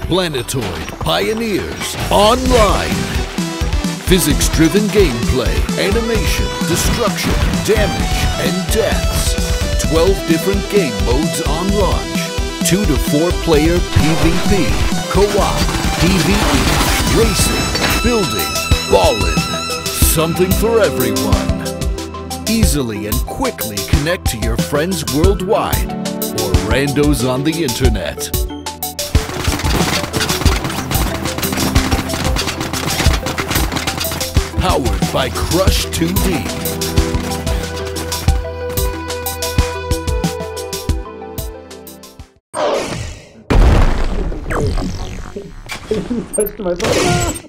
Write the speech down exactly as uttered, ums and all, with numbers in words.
Planetoid Pioneers Online. Physics-driven gameplay, animation, destruction, damage, and deaths. twelve different game modes on launch. two to four player PvP, co-op, PvE, racing, building, ballin'. Something for everyone. Easily and quickly connect to your friends worldwide or randos on the internet. Powered by Crush two D. Touched myself.